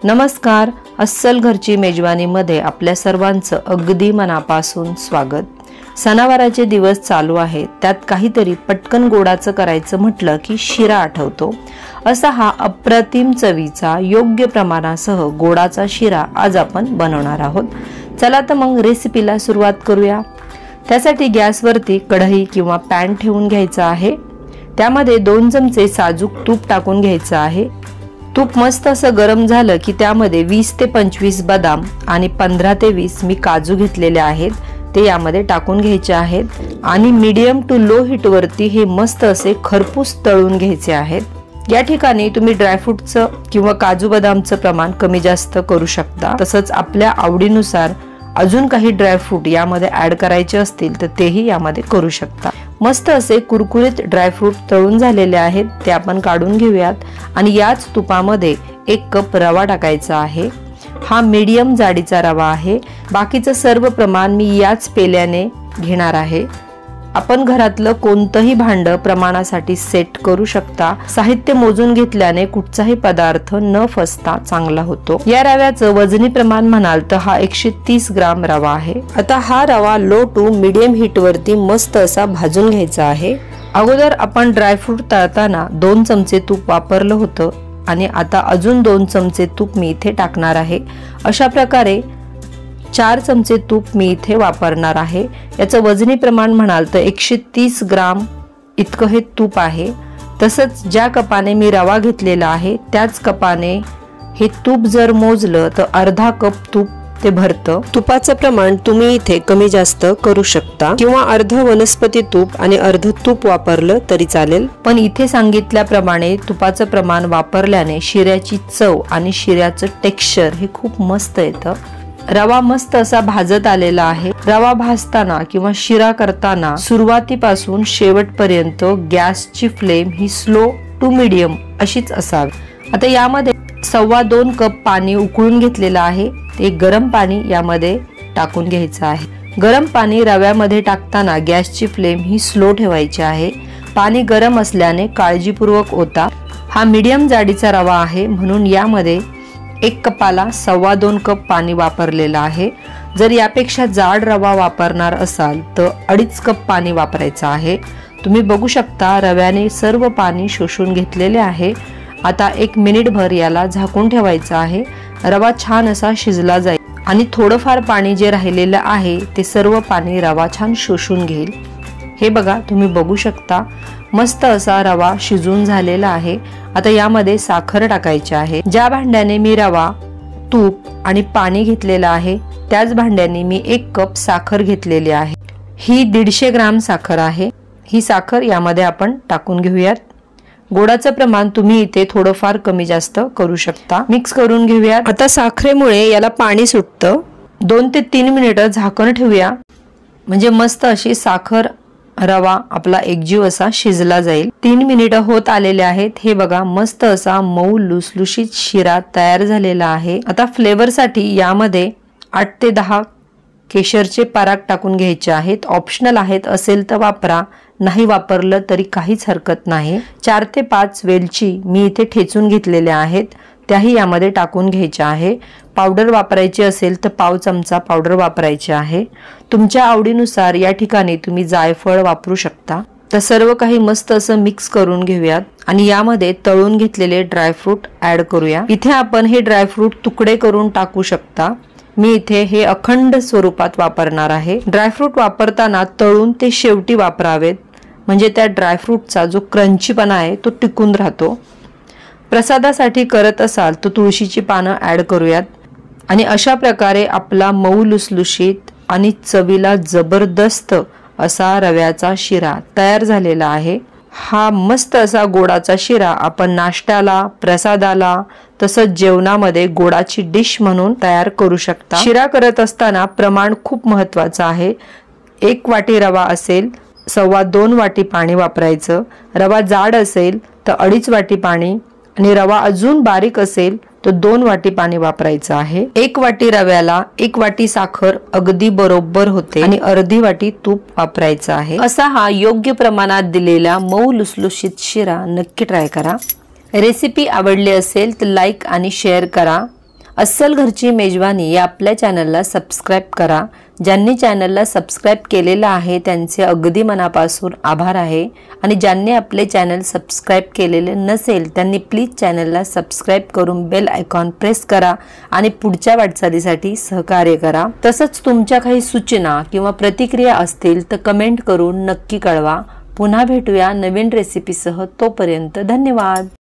नमस्कार, अस्सल घरची मेजवानीमध्ये आपल्या सर्वांचं अगदी मनापासून स्वागत। सणावाराचे दिवस चालू आहेत, त्यात काहीतरी पटकन गोडाचं करायचं म्हटलं की शिरा आठवतो। असा हा अप्रतिम चवीचा योग्य प्रमाणासह गोडाचा शिरा आज आपण बनवणार आहोत। चला तर मग रेसिपीला सुरुवात करूया। त्यासाठी गॅसवरती कढई किंवा पॅन ठेवून घ्यायचा आहे। त्यामध्ये 2 चमचे साजूक तूप टाकून घ्यायचं आहे। तूप मस्त असं गरम झालं की त्यामध्ये 20 ते 25 बदाम आणि 15 ते 20 मी काजू घेतलेले आहेत, ते यामध्ये टाकून घ्यायचे आहेत आणि मीडियम टू लो हीट वरती हे मस्त असे खरपूस तळून घ्यायचे आहेत। या ठिकाणी तुम्ही ड्रायफ्रूटचं किंवा काजू बदामचं प्रमाण कमी जास्त करू शकता। तसंच आपल्या आवडीनुसार अजून काही ड्रायफ्रूट यामध्ये ऍड करायचे असतील तर तेही यामध्ये करू शकता। मस्त असे कुरकुरीत ड्रायफ्रूट तळून झालेले आहेत, ते आपण काढून घेऊयात आणि याच तुपामध्ये 1 कप रवा टाकायचा आहे। हा मीडियम जाडीचा रवा आहे। बाकीचं सर्व प्रमाण मी याच पेल्याने घेणार आहे। आपण घरातलं कोणतंही भांड प्रमाणासाठी सेट करू शकता। साहित्य मोजून घेतल्याने कुठचाही पदार्थ न फसता चांगला होतो। या रव्याचं वजनी प्रमाण म्हणाल तर हा 130 ग्राम रवा आहे। आता हा रवा लो टू मीडियम हीट वरती मस्त असा भाजून घ्यायचा आहे। अगोदर आपण ड्रायफ्रूट तळताना 2 चमचे तूप वापरलं होतं आणि आता अजून 2 चमचे तूप मी इथे टाकणार आहे। अशा प्रकारे 4 चमचे तूप मी इथे वापरणार आहे। याचं वजनी प्रमाण म्हणाल तर 130 ग्राम इतकं हे तूप आहे। तसंच ज्या कपाने मी रवा घेतलेला आहे त्याच कपाने हे तूप जर मोजलं तर अर्धा कप तूप ते भरतं। तुपाचं प्रमाण तुम्ही इथे कमी जास्त करू शकता किंवा अर्ध वनस्पती तूप आणि अर्ध तूप वापरलं तरी चालेल, पण इथे सांगितल्याप्रमाणे तुपाचं प्रमाण वापरल्याने शिऱ्याची चव आणि शिऱ्याचं टेक्स्चर हे खूप मस्त येतं। रवा मस्त असा भाजत आलेला आहे। रवा भाजताना किंवा शिरा करताना सुरुवातीपासून शेवटपर्यंत गॅसची फ्लेम ही स्लो टू मीडियम अशीच असावी। आता यामध्ये 2.25 कप पाणी उकळून घेतलेलं आहे, ते गरम पाणी यामध्ये टाकून घ्यायचं आहे। गरम पाणी रव्यामध्ये टाकताना गॅसची फ्लेम ही स्लो ठेवायची आहे। पाणी गरम असल्याने काळजीपूर्वक ओता। हा मीडियम जाडीचा रवा आहे म्हणून यामध्ये 1 कपाला 2.25 कप पाणी वापरलेलं आहे। जर यापेक्षा जाड रवा वापरणार असाल तर 2.5 कप पाणी वापरायचं आहे। तुम्ही बघू शकता रव्याने सर्व पाणी शोषून घेतलेले आहे। आता 1 मिनिटभर याला झाकून ठेवायचं आहे। रवा छान असा शिजला जाईल आणि थोडंफार पाणी जे राहिलेलं आहे ते सर्व पाणी रवा छान शोषून घेईल। हे बघा, तुम्ही बघू शकता मस्त असा रवा शिजून झालेला आहे। आता यामध्ये साखर टाकायची आहे। ज्या भांड्याने मी रवा, तूप आणि पाणी घेतलेलं आहे त्याच भांड्याने मी 1 कप साखर घेतलेली आहे। ही 150 ग्राम साखर आहे। ही साखर यामध्ये आपण टाकून घेऊयात। गोडाचं प्रमाण तुम्ही इथे थोडंफार कमी जास्त करू शकता। मिक्स करून घेऊयात। आता साखरेमुळे याला पाणी सुटतं। 2 ते 3 मिनिटं झाकण ठेवूया, म्हणजे मस्त अशी साखर रवा आपला एकजीव असा शिजला जाईल। 3 मिनिटं होत आलेले आहेत। हे बघा, मस्त असा मऊ लुसलुशीत शिरा तयार झालेला आहे। आता फ्लेवर साठी यामध्ये 8 ते 10 केशरचे पाराक टाकून घ्यायचे आहेत। ऑप्शनल आहेत, असेल तर वापरा, नाही वापरलं तरी काहीच हरकत नाही। 4 ते 5 वेलची मी इथे ठेचून घेतलेल्या आहेत, त्याही यामध्ये टाकून घ्यायच्या आहे। पावडर वापरायची असेल तर पाव चमचा पावडर वापरायची आहे। तुमच्या आवडीनुसार या ठिकाणी तुम्ही जायफळ वापरू शकता। तर सर्व काही मस्त असं मिक्स करून घेऊयात आणि यामध्ये तळून घेतलेले ड्रायफ्रूट ऍड करूया। इथे आपण हे ड्रायफ्रूट तुकडे करून टाकू शकता। मी इथे हे अखंड स्वरूपात वापरणार आहे। ड्रायफ्रूट वापरताना तळून ते शेवटी वापरावेत, म्हणजे त्या ड्रायफ्रूटचा जो क्रंचीपणा आहे तो टिकून राहतो। प्रसादासाठी करत असाल तर तुळशीची पानं ऍड करूयात आणि अशा प्रकारे आपला मऊ लुसलुशीत आणि चवीला जबरदस्त असा रव्याचा शिरा तयार झालेला आहे। हा मस्त असा गोडाचा शिरा आपण नाश्त्याला, प्रसादाला तसंच जेवणामध्ये गोडाची डिश म्हणून तयार करू शकता। शिरा करत असताना प्रमाण खूप महत्त्वाचं आहे। 1 वाटी रवा असेल 2.25 वाटी पाणी वापरायचं। रवा जाड असेल तर 2.5 वाटी पाणी आणि रवा अजून बारीक असेल तर 2 वाटी पाणी वापरायचं आहे। 1 वाटी रव्याला 1 वाटी साखर अगदी बरोबर होते आणि अर्धी वाटी तूप वापरायचं आहे। असा हा योग्य प्रमाणात दिलेला मऊ लुसलुशीत शिरा नक्की ट्राय करा। रेसिपी आवडली असेल तर लाईक आणि शेअर करा। अस्सल घरची मेजवानी या आपल्या चॅनलला सबस्क्राईब करा। ज्यांनी चॅनलला सबस्क्राईब केलेलं आहे त्यांचे अगदी मनापासून आभार आहे आणि ज्यांनी आपले चॅनल सबस्क्राईब केलेले नसेल त्यांनी प्लीज चॅनलला सबस्क्राईब करून बेल आयकॉन प्रेस करा आणि पुढच्या वाटचालीसाठी सहकार्य करा। तसंच तुमच्या काही सूचना किंवा प्रतिक्रिया असतील तर कमेंट करून नक्की कळवा। पुन्हा भेटूया नवीन रेसिपीसह, तोपर्यंत धन्यवाद।